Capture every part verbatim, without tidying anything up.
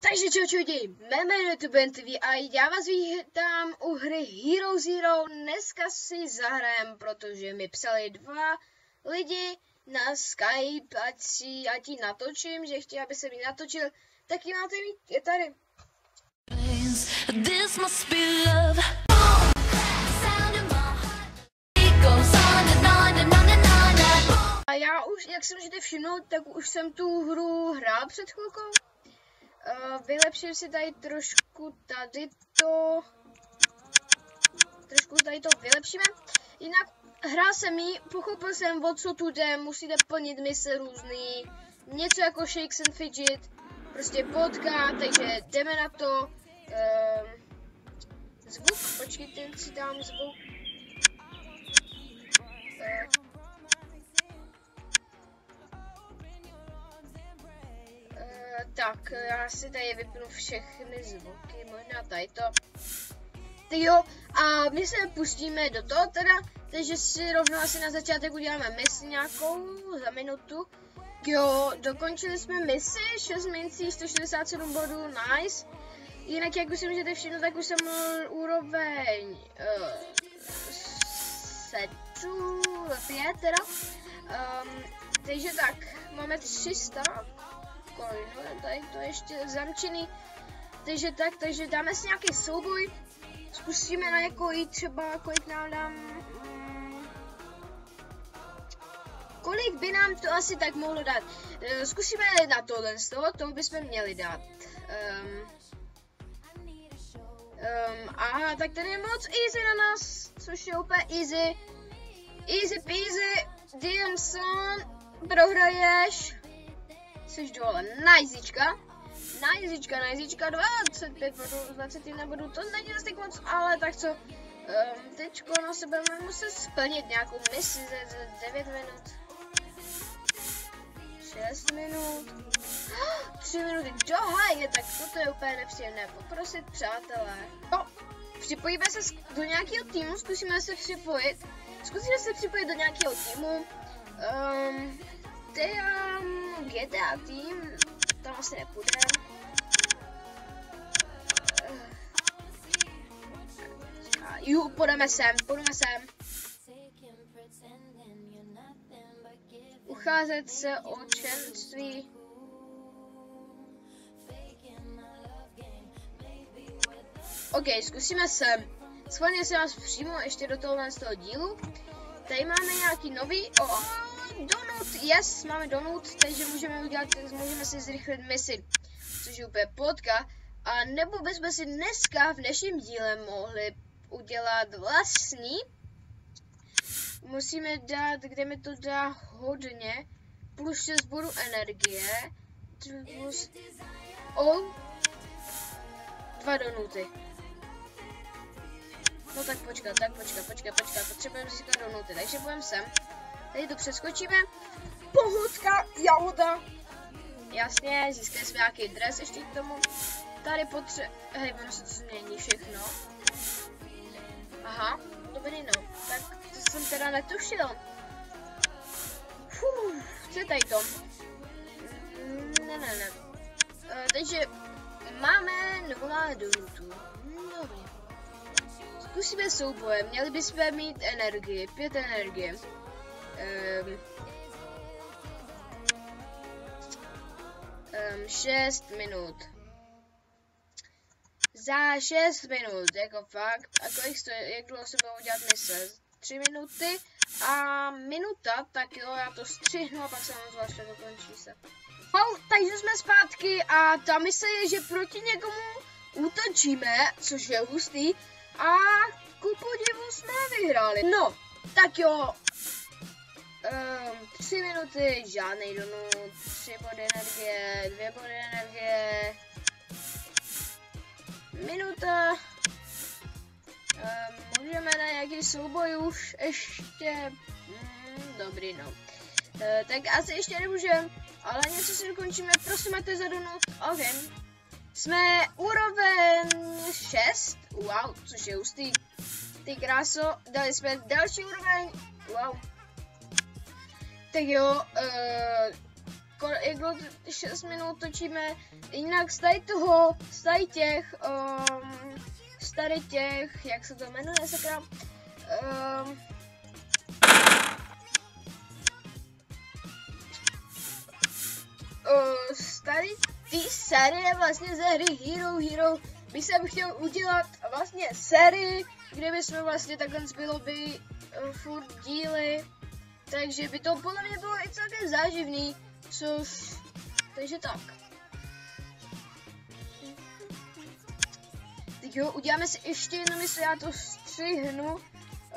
Takže čau čudi, mé jméno je tu Ben T V a já vás vítám u hry Hero Zero. Dneska si zahrajem, protože mi psali dva lidi na Skype, ať si, ať ji natočím, že chtějí, aby se mi natočil, tak ji máte mít, je tady. This must be love. A já už, jak jsem můžete všimnout, tak už jsem tu hru hrál před chvilkou. Uh, vylepším si tady trošku tady to, trošku tady to vylepšíme. Jinak hrál jsem jí, pochopil jsem, o co tu jde, musíte plnit mise různý, něco jako Shakes and Fidget, prostě vodka, takže jdeme na to. Uh, zvuk, počkejte, si dám zvuk. Uh, Tak, já si tady vypnu všechny zvuky, možná tady to. Tak jo, a my se pustíme do toho teda, takže si rovnou asi na začátek uděláme misi nějakou za minutu. Jo, dokončili jsme misi, šest mincí, sto šedesát sedm bodů, nice. Jinak, jak už si můžete všimnout, tak už jsem úroveň uh, sedm, pět teda. Um, takže tak, máme tři sta. No, tady to je ještě zamčený, takže tak, takže dáme si nějaký souboj, zkusíme na jaký třeba, kolik nám dám, hmm, kolik by nám to asi tak mohlo dát, zkusíme na tohle z toho, tomu bychom měli dát, um, um, aha, tak ten je moc easy na nás, což je úplně easy, easy peasy, Diamson, prohraješ. Jsi dole, najzička, najzička, najzička, dvacet pět bodů, dvacet jedna bodů, to není zase tak moc, ale tak co, um, teďko na sebe budeme muset splnit nějakou misi za devět minut, šest minut, tři minuty do háje, tak toto je úplně nepříjemné, poprosit přátelé. No, připojíme se do nějakého týmu, zkusíme se připojit, zkusíme se připojit do nějakého týmu, um, Um, G T A tým, tam asi nepůjde. Jo, půjdeme sem, půjdeme sem. Ucházet se o členství. OK, zkusíme sem. Schválně se vás přímo ještě do tohohle z toho dílu. Tady máme nějaký nový, oh, donut, yes, máme donut, takže můžeme udělat, můžeme si zrychlit misi, což je úplně pohodka. A nebo bychom si dneska v dnešním díle mohli udělat vlastní. Musíme dát, kde mi to dá hodně, plus šest bodů energie, plus, oh, dva donuty. No tak počkat, tak počkat, počkat, počkat, potřebujeme získat donuty, takže budeme sem. Tady to přeskočíme. Pohodka, jahoda. Jasně, získali jsme nějaký dres ještě k tomu. Tady potře... Hej, ono se to změní všechno. Aha, dobrý no. Tak to jsem teda netušil. Fuh, co je tady to? Ne, ne, ne. Uh, takže máme nula donutů. Dobrý. Zkusíme souboje, měli bychom mít energii, pět energie. Um, um, šest minut. Za šest minut, jako fakt. A kolik stojí, jak dlouho se budou dělat mise? Tři minuty a minuta, tak jo, já to střihnu a pak se vám zvláště dokončí se. Oh, takže jsme zpátky a ta mise je, že proti někomu útočíme, což je hustý. A ku podivu jsme vyhráli. No, tak jo. Um, tři minuty, žádnej donut, tři body energie, dvě body energie. Minuta. Um, můžeme na nějaký souboj už ještě. Mm, dobrý, no. Uh, tak asi ještě nemůžeme, ale něco si dokončíme. Prosím, máte za donut. OK. Jsme úroveň šest, wow, což je hustý, ty kráso, dali jsme další úroveň, wow. Tak jo, uh, jak bylo šest minut točíme, jinak z tady toho, z tady těch, um, z tady těch, jak se to jmenuje, sakra, um, uh, z tady té série vlastně ze hry Hero Hero by jsem chtěl udělat vlastně sérii, kde bychom vlastně takhle bylo by uh, furt díly, takže by to podle mě bylo i celkem záživný, což, takže tak. Tak jo, uděláme si ještě jedno místo, já to střihnu, um,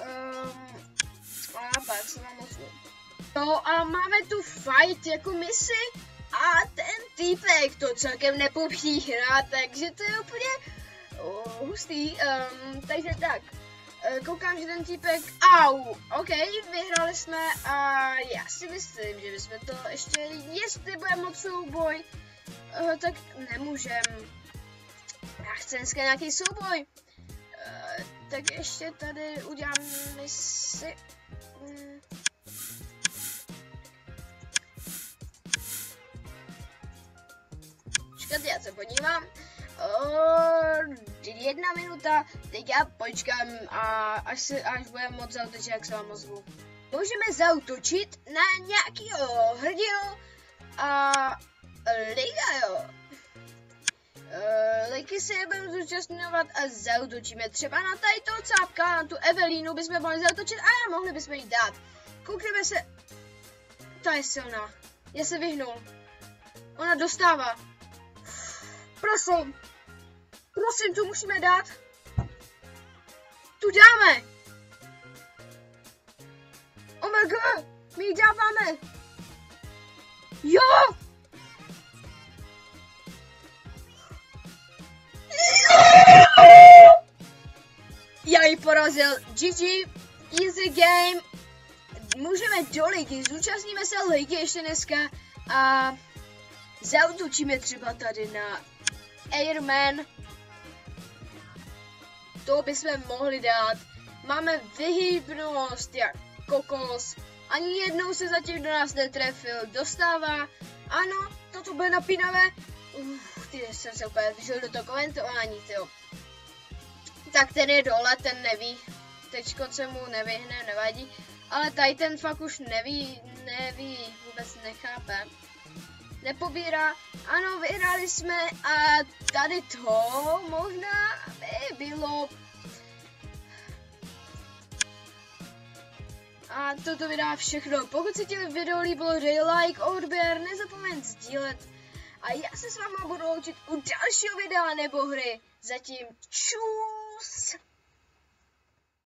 a pak se vám ozvu. No a máme tu fight jako misi a ten týpek to celkem nepopírá, takže to je úplně uh, hustý, um, takže tak. Koukám, že ten týpek, au, ok, vyhráli jsme a já si myslím, že bychom to ještě, jestli bude moc souboj, uh, tak nemůžem. Já chci dneska nějaký souboj, uh, tak ještě tady udělám misi. Hmm. Počkat, já se podívám. Uh, jedna minuta, teď já počkám a až, se, až budeme moc zautočit, jak se vám ozvu. Můžeme zautočit na nějakýho hrdinu a liga, jo. Uh, ligy se budeme zúčastňovat a zautočíme. Třeba na tady toho cápka, na tu Evelínu bychom mohli zautočit a mohli bychom jí dát. Koukneme se. Ta je silná. Já se vyhnul. Ona dostává. Prosím. Prosím, tu musíme dát. Tu dáme. Oh my god, my ji dáváme. Jo. Já ji porazil. G G, easy game. Můžeme do ligy, zúčastníme se ligy ještě dneska a zautočíme třeba tady na Airman. To bychom mohli dát. Máme vyhýbnost jak kokos. Ani jednou se zatím do nás netrefil. Dostává. Ano, toto bude napínavé. Uf, ty jsem se úplně vyžil do toho komentování, tyjo. Tak ten je dole, ten neví. Teďko se mu nevyhne, nevadí. Ale tady ten fakt už neví, neví, vůbec nechápe. Nepobírá. Ano, vyhráli jsme a tady to možná by bylo. A toto vydá všechno. Pokud se ti video líbilo, dej like, odběr, nezapomeň sdílet. A já se s váma budu loučit u dalšího videa nebo hry. Zatím čus!